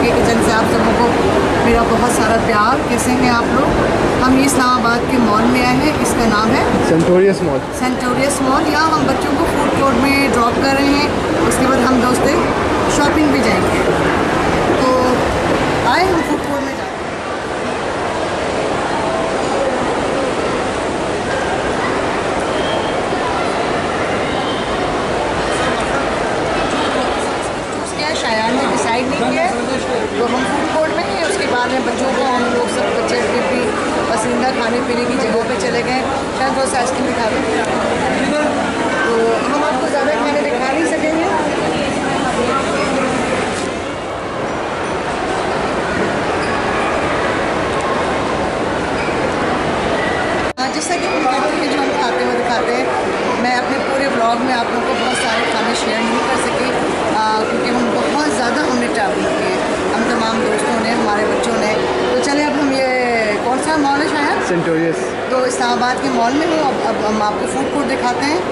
के किचन से आप सबों को मेरा बहुत सारा प्यार। कैसे हैं आप लोग? हम इस्लामाबाद के मॉल में आए हैं, इसका नाम है सेंटोरियस मॉल। सेंटोरियस मॉल। यहाँ हम बच्चों को फूड कोर्ट में ड्रॉप कर रहे हैं, उसके बाद हम दोस्त शॉपिंग भी जाएंगे। तो आए हम फूड कोर्ट में जाते हैं। शायान ने डिसाइड नहीं किया तो हम फूड कोर्ट में हैं। उसके बाद में बच्चों को हम लोग सब बच्चे भी पसंदीदा खाने पीने की जगहों पे चले गए। शायद थोड़ा सा आइसक्रीम दिखा दें तो हम आपको ज़्यादा खाने दिखा नहीं सकेंगे। जैसा कि हम कहते हैं, जो हम खाते हुए दिखाते हैं। मैं अपने पूरे ब्लॉग में आप लोगों को बहुत सारे खाने शेयर नहीं कर सकी क्योंकि हम बहुत ज़्यादा हमने ट्रैवल किए, हम तमाम दोस्तों ने, हमारे बच्चों ने। तो चले अब हम ये कौन सा मॉल है शायद सेंटोरियस, तो इस्लामाबाद के मॉल में हूँ। अब हम आपको फूड कोर्ट दिखाते हैं।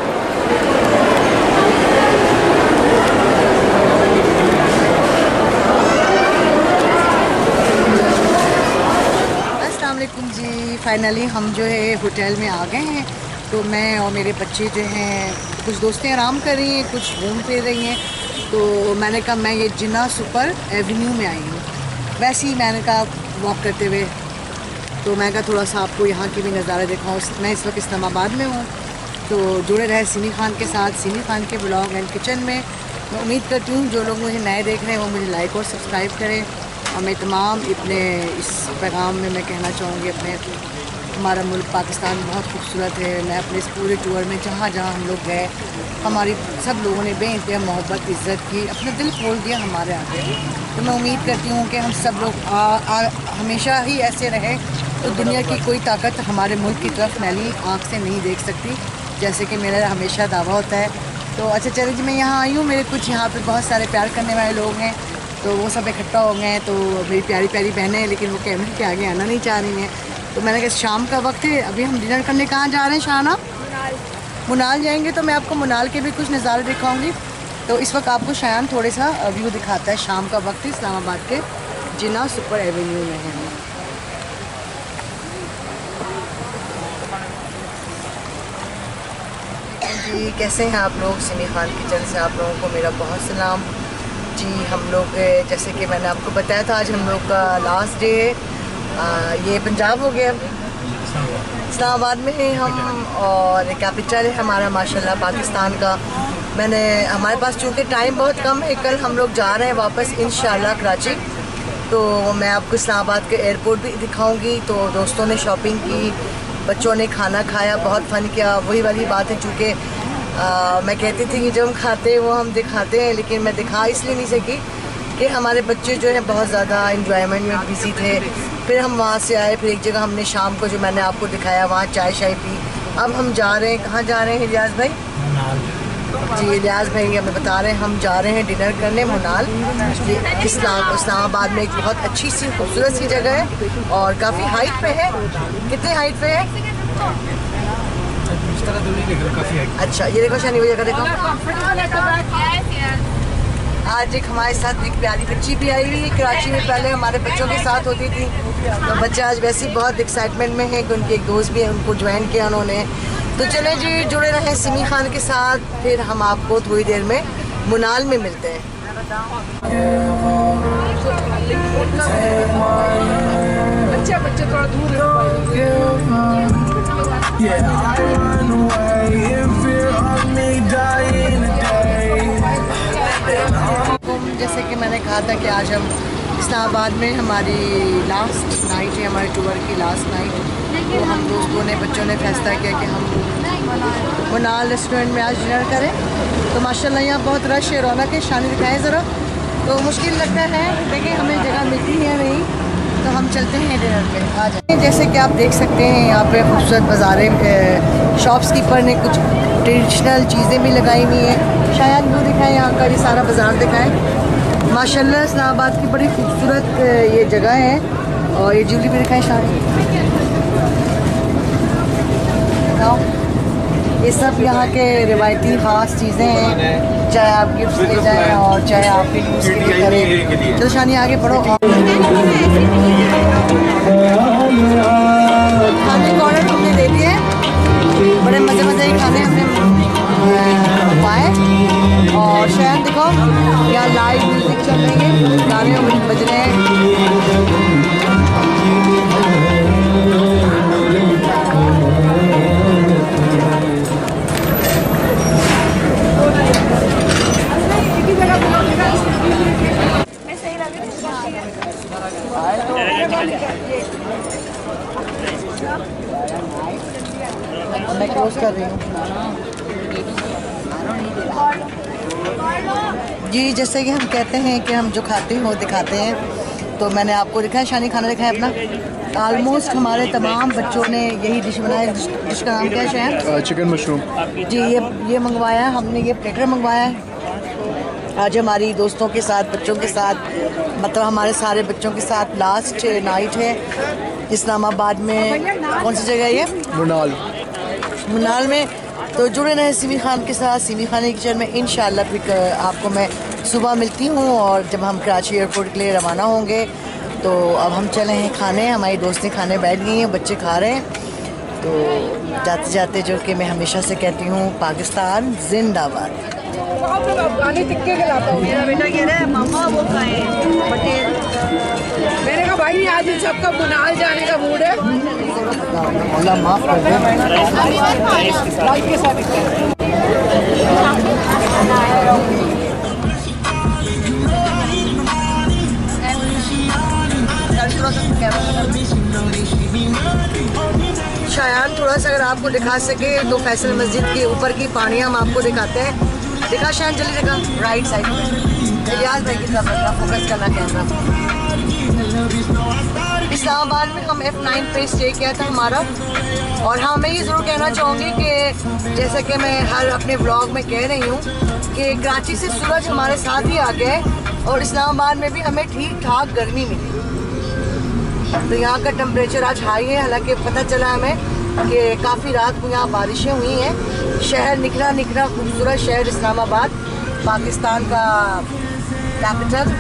अस्सलाम वालेकुम जी। फाइनली हम जो है होटल में आ गए हैं। तो मैं और मेरे बच्चे जो हैं, कुछ दोस्तें आराम कर रही हैं, कुछ घूम फिर रही हैं। तो मैंने कहा मैं ये जिन्ना सुपर एवेन्यू में आई हूँ। वैसे ही मैंने कहा वॉक करते हुए तो मैं कहा थोड़ा सा आपको यहाँ के भी नज़ारे दिखाऊँ। मैं इस वक्त इस्लामाबाद में हूँ। तो जुड़े रहे सिमी खान के साथ, सिमी खान के ब्लॉग एंड किचन में। मैं उम्मीद करती हूँ जो लोग मुझे नए देख रहे हैं वो मुझे लाइक और सब्सक्राइब करें। और मैं तमाम अपने इस पैगाम में मैं कहना चाहूँगी, अपने हमारा मुल्क पाकिस्तान बहुत खूबसूरत है। मैं अपने इस पूरे टूर में जहाँ जहाँ हम लोग गए, हमारी सब लोगों ने बेइंतहा मोहब्बत इज़्ज़त की, अपना दिल खोल दिया हमारे आगे। तो मैं उम्मीद करती हूँ कि हम सब लोग हमेशा ही ऐसे रहे तो दुनिया की कोई ताकत हमारे मुल्क की तरफ मैली आँख से नहीं देख सकती, जैसे कि मेरा हमेशा दावा होता है। तो अच्छा चलिए जी, मैं यहाँ आई हूँ। मेरे कुछ यहाँ पर बहुत सारे प्यार करने वाले लोग हैं, तो वो सब इकट्ठा हो गए हैं। तो मेरी प्यारी प्यारी बहनें हैं, लेकिन वो कैमरे के आगे आना नहीं चाह रही हैं। तो मैंने कहा शाम का वक्त है, अभी हम डिनर करने कहाँ जा रहे हैं शाना? मुनाल जाएंगे। तो मैं आपको मुनाल के भी कुछ नज़ारे दिखाऊंगी। तो इस वक्त आपको शायान थोड़े सा व्यू दिखाता है। शाम का वक्त है, इस्लामाबाद के जिन्ना सुपर एवेन्यू में है। जी कैसे हैं आप लोग? सिमी खान किचन से आप लोगों को मेरा बहुत सलाम जी। हम लोग जैसे कि मैंने आपको बताया था, आज हम लोग का लास्ट डे है। ये पंजाब हो गया, इस्लामाबाद में हैं हम, और कैपिटल है हमारा माशाल्लाह पाकिस्तान का। हमारे पास चूँकि टाइम बहुत कम है, कल हम लोग जा रहे हैं वापस इंशाल्लाह कराची। तो मैं आपको इस्लामाबाद के एयरपोर्ट भी दिखाऊंगी। तो दोस्तों ने शॉपिंग की, बच्चों ने खाना खाया, बहुत फ़न किया। वही वाली बात है, चूँकि मैं कहती थी कि जो हम खाते हैं वो हम दिखाते हैं, लेकिन मैं दिखा इसलिए नहीं सकी कि हमारे बच्चे जो हैं बहुत ज़्यादा इंजॉयमेंट में बिजी थे। फिर हम वहाँ से आए, फिर एक जगह हमने शाम को जो मैंने आपको दिखाया वहाँ चाय शाय पी। अब हम जा रहे हैं, कहाँ जा रहे हैं इलियास भाई? जी इलियास भाई हमें बता रहे हैं हम जा रहे हैं डिनर करने मुनाल। इस्लामाबाद में एक बहुत अच्छी सी खूबसूरत सी जगह है और काफ़ी हाइट पे है। कितनी हाइट पे है? अच्छा ये देखो शानी, वो जगह देखो। आज एक हमारे साथ एक प्यारी बच्ची भी आई हुई है। कराची में पहले हमारे बच्चों के साथ होती थी, तो बच्चे आज वैसे ही बहुत एक्साइटमेंट में है कि उनके एक दोस्त भी है, उनको ज्वाइन किया उन्होंने। तो चले जी जुड़े रहें सिमी खान के साथ, फिर हम आपको थोड़ी देर में मुनाल में मिलते हैं। बच्चे थोड़ा दूर जैसे कि मैंने कहा था कि आज हम इस्लामाबाद में हमारी लास्ट नाइट है, हमारे टूर की लास्ट नाइट। तो हम दोस्तों ने, बच्चों ने फैसला किया कि हम मुनाल रेस्टोरेंट में आज डिनर करें। तो माशाल्लाह यहाँ बहुत रश है, रौनक है। शानी दिखाएं ज़रा। तो मुश्किल लगता है, देखिए हमें जगह मिलती है नहीं, तो हम चलते हैं डिनर पे। आ जाए। जैसे कि आप देख सकते हैं यहाँ पे खूबसूरत बाज़ारें, शॉप्सकीपर ने कुछ ट्रेडिशनल चीज़ें भी लगाई हुई हैं। शायद वो दिखाएं, यहाँ का ये सारा बाज़ार दिखाएं। माशाल्लाह इस्लामाबाद की बड़ी खूबसूरत ये जगह है। और ये ज्वेलरी भी दिखाएं शायद। ये सब यहाँ के रिवायती ख़ास चीज़ें हैं, चाहे आप गिफ्ट ले जाएँ और चाहे आप यूज़ के लिए करें। चलो शानी आगे बढ़ो। खाने का ऑर्डर हमने दे दिए, बड़े मज़े के खाने हमने पाए। और शायद देखो यहाँ लाइव म्यूज़िक चल रही है, गाने बज रहे हैं। मैं क्लोज कर रही हूँ जी। जैसे कि हम कहते हैं कि हम जो खाते हैं वो दिखाते हैं, तो मैंने आपको दिखाया, शानी खाना दिखाया अपना। ऑलमोस्ट हमारे तमाम बच्चों ने यही डिश बनाया। डिश का नाम क्या है शायद? चिकन मशरूम जी। ये मंगवाया हमने, ये प्लेटर मंगवाया है। आज हमारी दोस्तों के साथ, बच्चों के साथ, मतलब हमारे सारे बच्चों के साथ लास्ट नाइट है इस्लामाबाद में। कौन सी जगह है ये? मुनाल में। तो जुड़े रहे सिमी खान के साथ, सिमी खान किचन में। इंशाल्लाह फिर आपको मैं सुबह मिलती हूँ, और जब हम कराची एयरपोर्ट के लिए रवाना होंगे तो अब हम चले हैं खाने। हमारी दोस्तें खाने बैठ गई हैं, बच्चे खा रहे हैं। तो जाते जाते जो कि मैं हमेशा से कहती हूँ, पाकिस्तान जिंदाबाद। अफगानी टिक्के खिलाता हूँ। मेरा बेटा कह रहा है मामा वो खाएं पटेल। मैंने कहा भाई आज सबका मुनाल जाने का मूड है। अल्लाह माफ़ कर दे। के साथ शायान थोड़ा सा अगर आपको दिखा सके तो फैसल मस्जिद के ऊपर की पानी हम आपको दिखाते हैं। दिखा शायान, जल्दी दिखा। राइट साइड में इलियास भाई की तरफ रखना, फोकस करना कैमरा। इस्लामाबाद में हम F9 पे स्टे किया था हमारा। और हाँ, मैं ये ज़रूर कहना चाहूँगी कि जैसे कि मैं हर अपने ब्लॉग में कह रही हूँ कि कराची से सूरज हमारे साथ ही आ गया है, और इस्लामाबाद में भी हमें ठीक ठाक गर्मी मिली। तो यहाँ का टेम्परेचर आज हाई है। हालांकि पता चला हमें कि काफ़ी रात को यहाँ बारिशें हुई हैं। शहर निखरा खूबसूरत शहर इस्लामाबाद, पाकिस्तान का कैपिटल।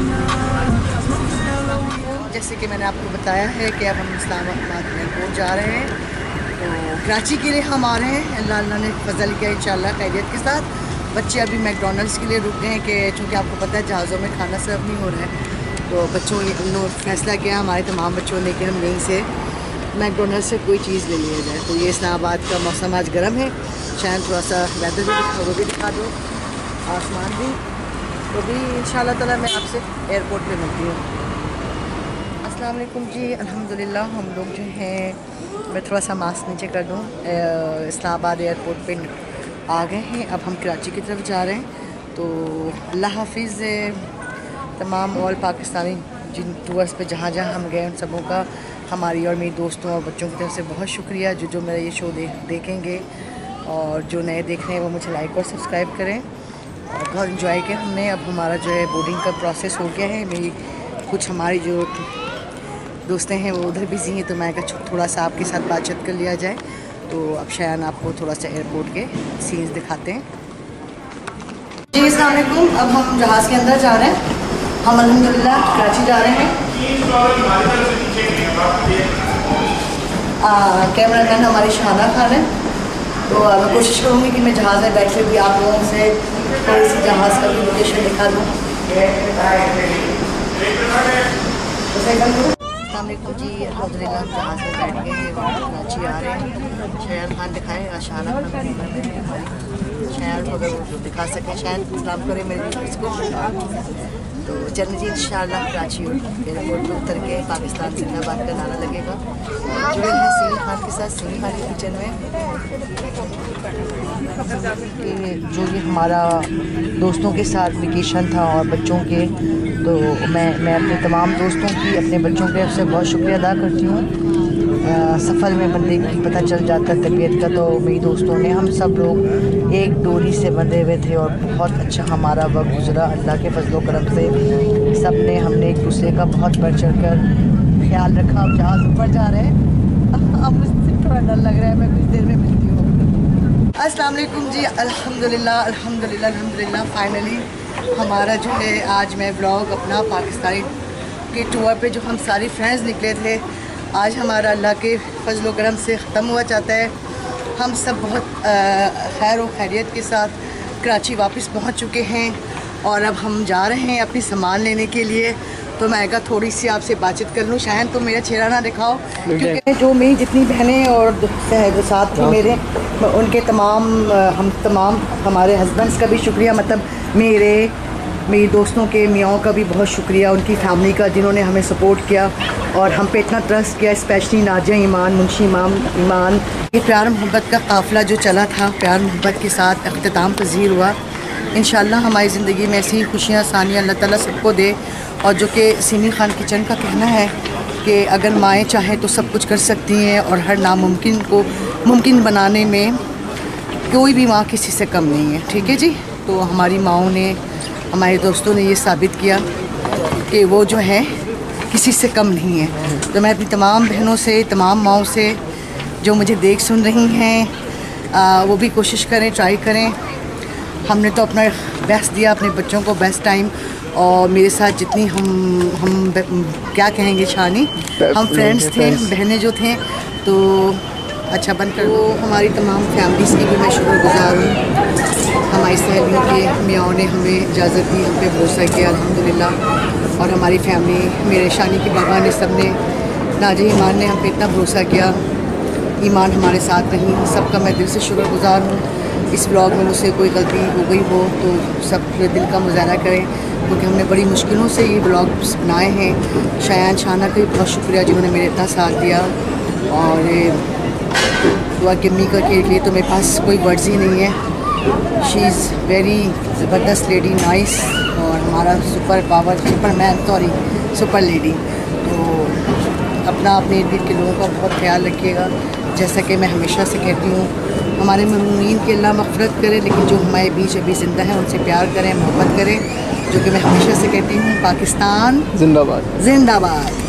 जैसे कि मैंने आपको बताया है कि अब हम इस्लामाबाद एयरपोर्ट जा रहे हैं। तो कराची के लिए हम आ रहे हैं, अल्लाह ने फजल किया इंशाल्लाह खैरियत के साथ। बच्चे अभी मैकडॉनल्ड्स के लिए रुक गए हैं कि चूँकि आपको पता है जहाज़ों में खाना सर्व नहीं हो रहा है, तो बच्चों ने फैसला किया, हमारे तमाम बच्चों ने, कि हम यहीं से मैकडॉनल्ड से कोई चीज़ ले लिया जाए। तो ये इस्लामाबाद का मौसम आज गर्म है। शायद थोड़ा सा वेदर भी दिखा, वो भी दिखा दो, आसमान भी। तो भी इंशाल्लाह ताला मैं आपसे एयरपोर्ट पे मिलती हूँ। अस्सलाम वालेकुम जी। अल्हम्दुलिल्लाह हम लोग जो हैं, मैं थोड़ा सा मास्क नीचे कर दूँ, इस्लामाबाद एयरपोर्ट पे आ गए हैं। अब हम कराची की तरफ जा रहे हैं। तो अल्लाह हाफिज़ तमाम ऑल पाकिस्तानी जिन टूर्स पे जहाँ जहाँ हम गए उन सबों का हमारी और मेरी दोस्तों और बच्चों की तरफ से बहुत शुक्रिया। जो मेरा ये शो देखेंगे, और जो नए देख रहे हैं वो मुझे लाइक और सब्सक्राइब करें। और बहुत इन्जॉय किया हमने। अब हमारा जो है बोर्डिंग का प्रोसेस हो गया है। मेरी कुछ हमारी जो दोस्तें हैं वो उधर बिजी हैं, तो मैं कहा थोड़ा सा आपके साथ बातचीत कर लिया जाए। तो अब शायद आपको थोड़ा सा एयरपोर्ट के सीन्स दिखाते हैं जी। अस्सलाम वालेकुम। अब हम जहाज़ के अंदर जा रहे हैं। हम अल्हम्दुलिल्लाह कराची जा रहे हैं। कैमरा मैन हमारी शाना खान है। तो मैं कोशिश करूँगी कि मैं जहाज़ में बैठे भी आप लोगों से थोड़ी सी जहाज़ का भी लोकेशन दिखा दूँ। अस्सलामुअलैकुम जी। अल्हम्दुलिल्लाह जहाज़ में बैठ गए हैं, कराची आ रहे हैं। शायद खान दिखाए, शाना खान शायद अगर वो दिखा सकें, शायद सलाम करें मेरे व्यूअर्स को। तो चलने जी इंशाल्लाह कराची एयरपोर्ट पर उतर के पाकिस्तान जिंदाबाद का नारा लगेगा। जुड़े हैं सिमी खान के साथ, सिमी खान के किचन में। जो ये हमारा दोस्तों के साथ वेकेशन था और बच्चों के, तो मैं अपने तमाम दोस्तों की, अपने बच्चों के से बहुत शुक्रिया अदा करती हूँ। सफ़र में बंदे की पता चल जाता है तबीयत का। तो मेरी दोस्तों ने, हम सब लोग एक डोरी से बंधे हुए थे और बहुत अच्छा हमारा वक्त गुजरा अल्लाह के फजलो करम से। सब ने, हमने एक दूसरे का बहुत बढ़ चढ़ कर ख्याल रखा। अब जहाज़ ऊपर जा रहे हैं, अब मुझसे थोड़ा डर लग रहा है। मैं कुछ देर में मिलती हूँ। अस्सलाम वालेकुम जी। अल्हम्दुलिल्लाह अल्हम्दुलिल्लाह अल्हम्दुलिल्लाह फाइनली हमारा जो है आज मैं व्लॉग अपना पाकिस्तानी के टूर पे जो हम सारी फ्रेंड्स निकले थे, आज हमारा अल्लाह के फजल व करम से ख़त्म हुआ चाहता है। हम सब बहुत खैर व खैरियत के साथ कराची वापस पहुंच चुके हैं और अब हम जा रहे हैं अपनी सामान लेने के लिए। तो मैं कहा थोड़ी सी आपसे बातचीत कर लूँ। शायद तो मेरा चेहरा ना दिखाओ, क्योंकि जो मेरी जितनी बहनें और जो साथ थी मेरे, उनके हम तमाम हमारे हस्बैंड्स का भी शुक्रिया, मतलब मेरी दोस्तों के मियाँ का भी बहुत शुक्रिया, उनकी फैमिली का जिन्होंने हमें सपोर्ट किया और हम पे इतना ट्रस्ट किया, स्पेशली नाजिया ईमान, मुंशी ईमान। ये प्यार मोहब्बत का काफ़िला जो चला था, प्यार मोहब्बत के साथ अख्तिताम पज़ीर हुआ। इंशाल्लाह हमारी ज़िंदगी में ऐसी खुशियाँ सानियाँ अल्लाह ताला सबको दे। और जो कि सिमी खान किचन का कहना है कि अगर माएँ चाहें तो सब कुछ कर सकती हैं और हर नामुमकिन को मुमकिन बनाने में कोई भी माँ किसी से कम नहीं है। ठीक है जी। तो हमारी माँओं ने, हमारे दोस्तों ने ये साबित किया कि वो जो है किसी से कम नहीं है। तो मैं अपनी तमाम बहनों से, तमाम माँओं से जो मुझे देख सुन रही हैं, वो भी कोशिश करें, ट्राई करें। हमने तो अपना बेस्ट दिया, अपने बच्चों को बेस्ट टाइम। और मेरे साथ जितनी हम क्या कहेंगे शानी, हम फ्रेंड्स थे, बहनें जो थे, तो अच्छा बनकर वो हमारी तमाम फैमिलीज़ की भी मैं शुक्रगुज़ार हूँ। हमारी सहेलियों के मियाँ ने हमें इजाज़त दी, हम पे भरोसा किया अल्हम्दुलिल्लाह। और हमारी फैमिली, मेरे शानी के बाबा ने, सब ने, नाजिया ईमान ने हम पे इतना भरोसा किया। ईमान हमारे साथ रही, सबका मैं दिल से शुक्रगुज़ार हूँ। इस ब्लॉग में मुझसे कोई गलती हो गई हो तो सब दिल का मुज़ाहरा करें, क्योंकि हमने बड़ी मुश्किलों से ये ब्लॉग्स बनाए हैं। शायान शाना का भी बहुत शुक्रिया जिन्होंने मेरे इतना साथ दिया। और दुआ गिम्मी का के लिए तो मेरे पास कोई वर्ड्स ही नहीं है। शी इज़ वेरी ज़बरदस्त लेडी, नाइस, और हमारा सुपर लेडी। तो अपना अपने इर्द गिर्द के लोगों का बहुत ख्याल रखिएगा। जैसा कि मैं हमेशा से कहती हूँ, हमारे ममनून की अल्लाह मग़फ़िरत करे, लेकिन जो हमारे बीच अभी ज़िंदा हैं उनसे प्यार करें, मोहब्बत करें, जो कि मैं हमेशा से कहती हूँ। पाकिस्तान जिंदाबाद, जिंदाबाद।